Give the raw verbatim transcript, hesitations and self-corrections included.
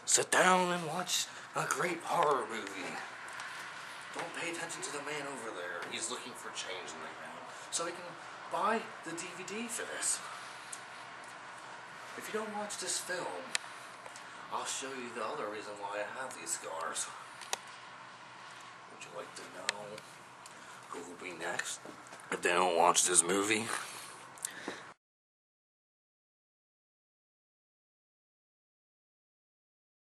Sit down and watch a great horror movie. Don't pay attention to the man over there. He's looking for change in the ground so he can buy the D V D for this. If you don't watch this film, I'll show you the other reason why I have these scars. Would you like to know who will be next if they don't watch this movie?